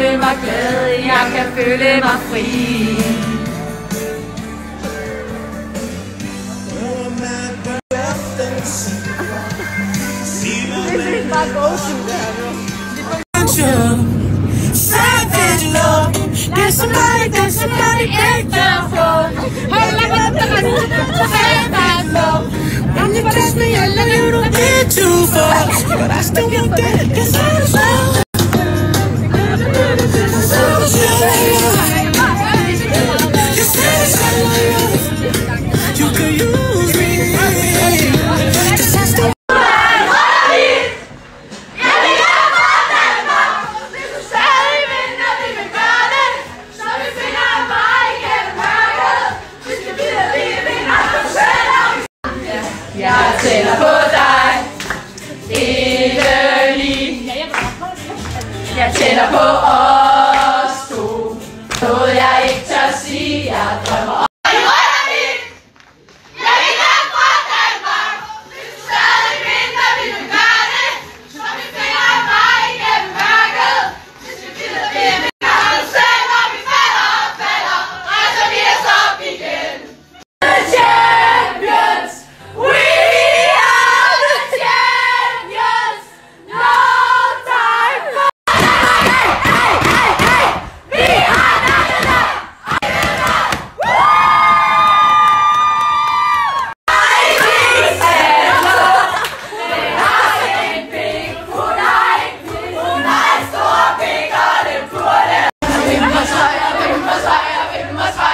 føle mig glad, jeg kan føle mig fri. Det er bare go-to det her nu. Savage love. There's somebody extra for. Hold up, savage love. When you kiss me, I let you don't get too far, but I still want that. 'Cause I'm so. You can use me. Jeg tænder på dig, endelig. Jeg tænder på os to. Noget jeg ikke tør sige, jeg drømmer om. Must